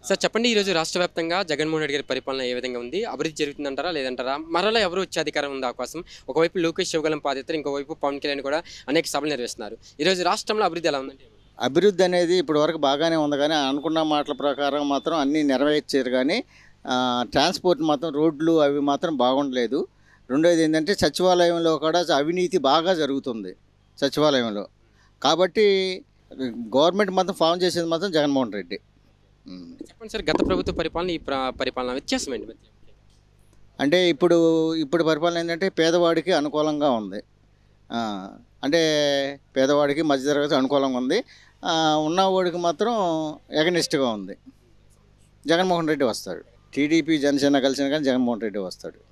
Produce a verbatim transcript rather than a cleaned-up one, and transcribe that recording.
Sir చెప్పండి, ఈరోజు రాష్ట్ర వ్యాప్తంగా జగన్మోహన్ రెడ్డి గారి పరిపాలన ఏ విధంగా ఉంది? అభివృద్ధి జరుగుతుందంటారా లేదంటారా? మరలా ఎవరు వచ్చే అధికారం ఉంది అవకాశం? ఒకవైపు లోకేష్ శివగలం పాదయాత్ర, ఇంకోవైపు పవన్ కళ్యాణ్ కూడా అనేక సభలు నిర్వహిస్తున్నారు. ఈరోజు రాష్ట్రంలో అభివృద్ధి ఎలా ఉందంటే? అభివృద్ధి అనేది ఇప్పటి వరకు బాగానే ఉంది, కానీ అనుకున్న మాటల ప్రకారం మాత్రం అన్నీ నెరవేర్చారు. కానీ ట్రాన్స్పోర్ట్ మాత్రం రోడ్లు అవి మాత్రం బాగుండలేదు. రెండోది ఏంటంటే సచివాలయంలో కూడా అవినీతి బాగా జరుగుతుంది సచివాలయంలో. కాబట్టి గవర్నమెంట్ మాత్రం ఫామ్ చేసేది మాత్రం జగన్మోహన్ రెడ్డి. చెప్పండి సార్, గత ప్రభుత్వ పరిపాలన ఈ పరిపాలన వ్యత్యాసం ఏంటి? అంటే ఇప్పుడు ఇప్పుడు పరిపాలన ఏంటంటే పేదవాడికి అనుకూలంగా ఉంది. అంటే పేదవాడికి మధ్యతరగతి అనుకూలంగా ఉంది. ఉన్నవాడికి మాత్రం ఎగనిస్ట్గా ఉంది. జగన్మోహన్ రెడ్డి వస్తాడు. టీడీపీ జనసేన కలిసిన కానీ జగన్మోహన్ రెడ్డి వస్తాడు.